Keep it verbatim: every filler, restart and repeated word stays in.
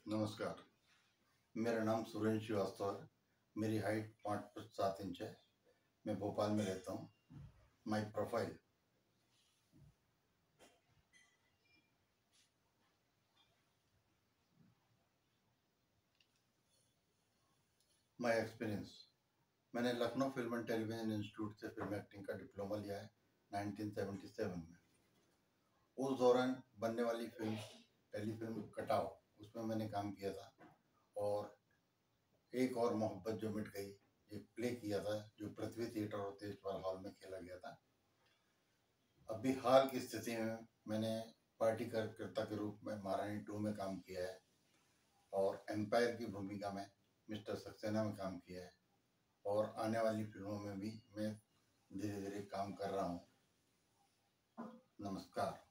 नमस्कार। मेरा नाम सुरेंद्र श्रीवास्तव है। मेरी हाइट पाँच फुट सात इंच है। मैं भोपाल में रहता हूँ। My profile. My experience. मैंने Lucknow film and television institute से फिल्म एक्टिंग का डिप्लोमा लिया है नाइनटीन सेवेंटी सेवन में। उस दौरान बनने वाली फिल्म पहली फिल्म कटाव, उसमें मैंने काम किया था। और एक और मोहब्बत जो मिट गई, एक प्ले किया था जो पृथ्वी थिएटर और तेजपाल हॉल में खेला गया था। अभी हाल की स्थिति में मैंने पार्टी कार्यकर्ता के रूप में महारानी टू में काम किया है और एम्पायर की भूमिका में मिस्टर सक्सेना में काम किया है। और आने वाली फिल्मों में भी मैं धीरे धीरे काम कर रहा हूँ। नमस्कार।